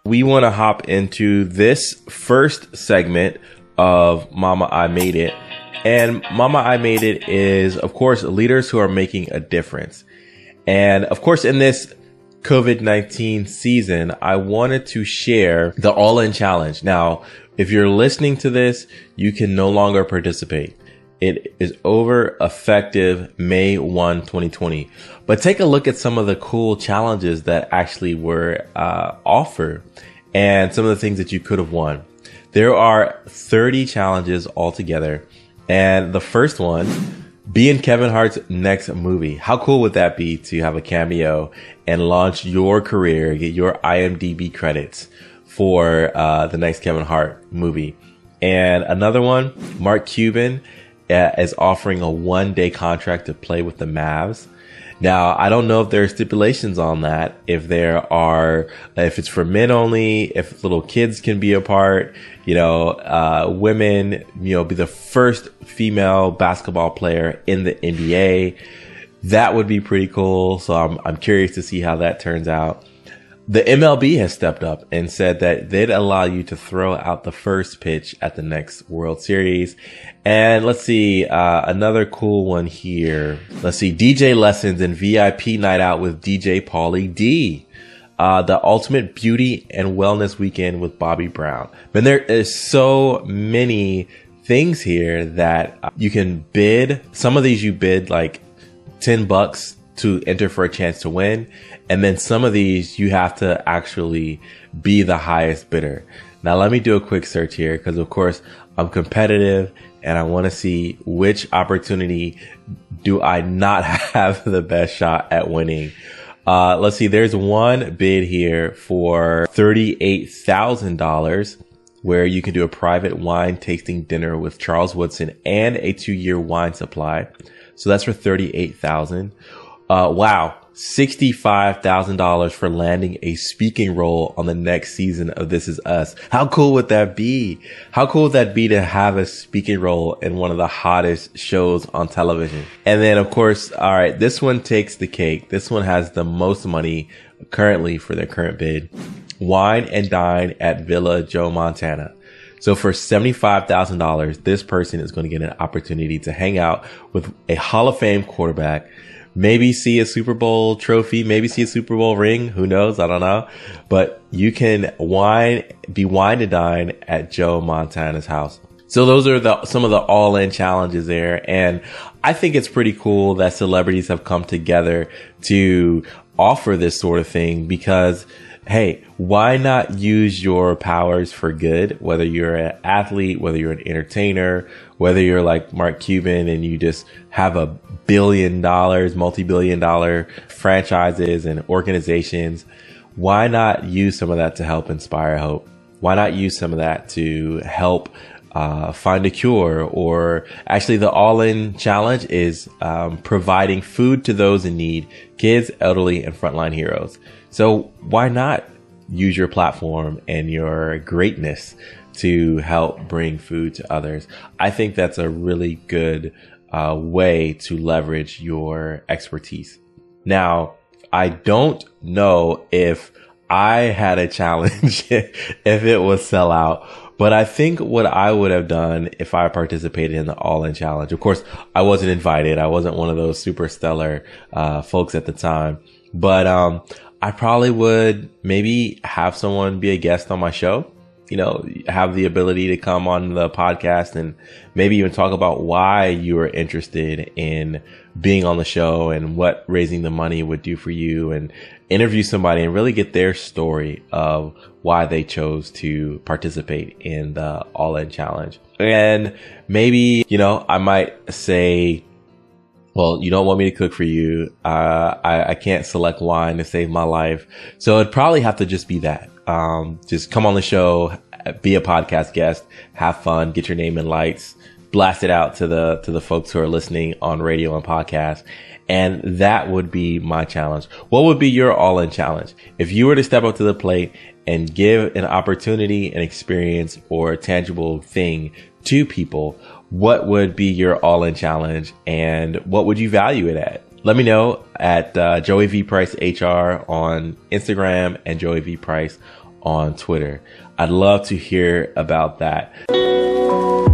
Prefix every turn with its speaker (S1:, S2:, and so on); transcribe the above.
S1: We want to hop into this first segment of Mama I Made It. And Mama I Made It is, of course, leaders who are making a difference. And of course, in this COVID-19 season, I wanted to share the All In Challenge. Now, if you're listening to this, you can no longer participate. It is over, effective May 1, 2020. But take a look at some of the cool challenges that actually were offered and some of the things that you could have won. There are 30 challenges altogether. And the first one, be in Kevin Hart's next movie. How cool would that be to have a cameo and launch your career, get your IMDb credits for the next Kevin Hart movie? And another one, Mark Cuban is offering a one-day contract to play with the Mavs. Now, I don't know if there are stipulations on that, if it's for men only, if little kids can be a part, women, be the first female basketball player in the NBA. That would be pretty cool. So I'm curious to see how that turns out. The MLB has stepped up and said that they'd allow you to throw out the first pitch at the next World Series. And let's see, another cool one here. Let's see, DJ lessons and VIP night out with DJ Pauly D. The ultimate beauty and wellness weekend with Bobby Brown. But there is so many things here that you can bid. Some of these you bid like $10 to enter for a chance to win. And then some of these you have to actually be the highest bidder. Now let me do a quick search here because of course I'm competitive and I want to see which opportunity do I not have the best shot at winning. Let's see, there's one bid here for $38,000 where you can do a private wine tasting dinner with Charles Woodson and a 2-year wine supply. So that's for $38,000. Wow. $65,000 for landing a speaking role on the next season of This Is Us. How cool would that be? How cool would that be to have a speaking role in one of the hottest shows on television? And then of course, all right, this one takes the cake. This one has the most money currently for their current bid. Wine and dine at Villa Joe Montana. So for $75,000, this person is going to get an opportunity to hang out with a Hall of Fame quarterback, maybe see a Super Bowl trophy, maybe see a Super Bowl ring. Who knows? I don't know. But you can be wine and dine at Joe Montana's house. So those are some of the all-in challenges there. And I think it's pretty cool that celebrities have come together to offer this sort of thing because, hey, why not use your powers for good? Whether you're an athlete, whether you're an entertainer, whether you're like Mark Cuban and you just have $1 billion, multi-billion dollar franchises and organizations, why not use some of that to help inspire hope? Why not use some of that to help find a cure? Or actually the all-in challenge is providing food to those in need, kids, elderly, and frontline heroes. So why not use your platform and your greatness to help bring food to others? I think that's a really good way to leverage your expertise. Now, I don't know if I had a challenge, if it was sell out, but I think what I would have done if I participated in the All-In Challenge, of course, I wasn't invited. I wasn't one of those super stellar folks at the time, but I probably would maybe have someone be a guest on my show, have the ability to come on the podcast and maybe even talk about why you were interested in being on the show and what raising the money would do for you, and interview somebody and really get their story of why they chose to participate in the All-In Challenge. And maybe, I might say, well, you don't want me to cook for you. I can't select wine to save my life. So it'd probably have to just be that. Just come on the show, be a podcast guest, have fun, get your name in lights, blast it out to the folks who are listening on radio and podcast. And that would be my challenge. What would be your all-in challenge? If you were to step up to the plate and give an opportunity, an experience, or a tangible thing to people, what would be your all-in challenge and what would you value it at? Let me know at Joey V Price HR on Instagram and Joey V Price on Twitter. I'd love to hear about that.